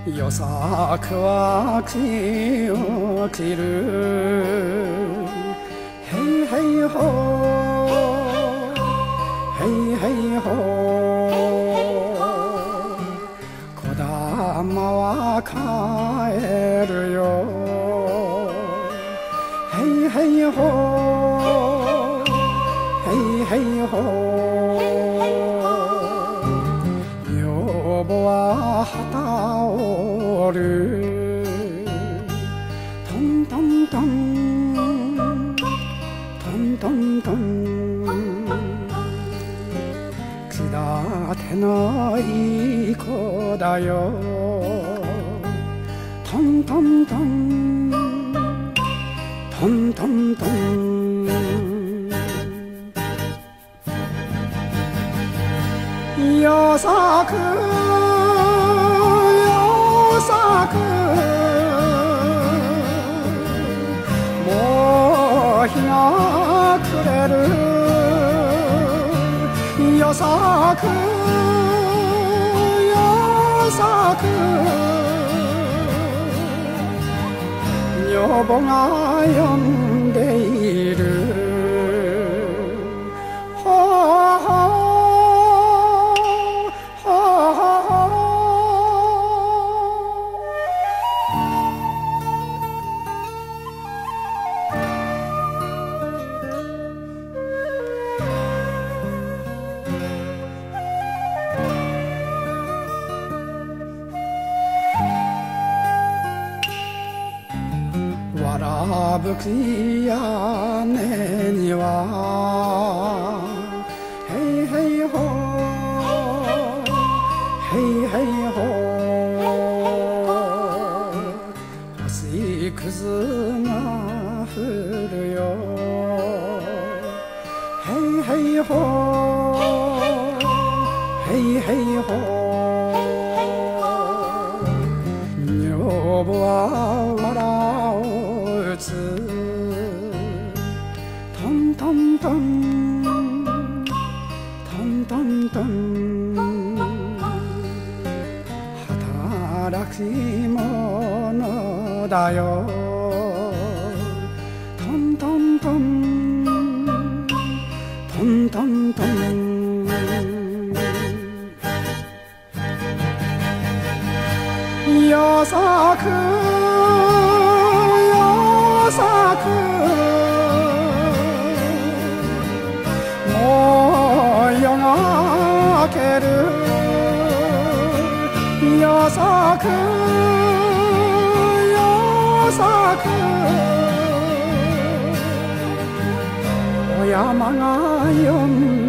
よさくは木を切るへいへいほへいへいほこだまは帰るよへいへいほへいへいほ女房は旗を折るトントントントントントン気立てのいい子だよトントントントントントンよさくよさくもう日が暮れるよさくよさく女房が呼んでいるわらぶき屋根にはへいへいほへいへいほ星屑が降るよへいへいほへいへいほ女房は笑うトントントントントントン働き者だよトントントントントントンよさくよさくもう夜が明けるよさくよさくお山が呼ん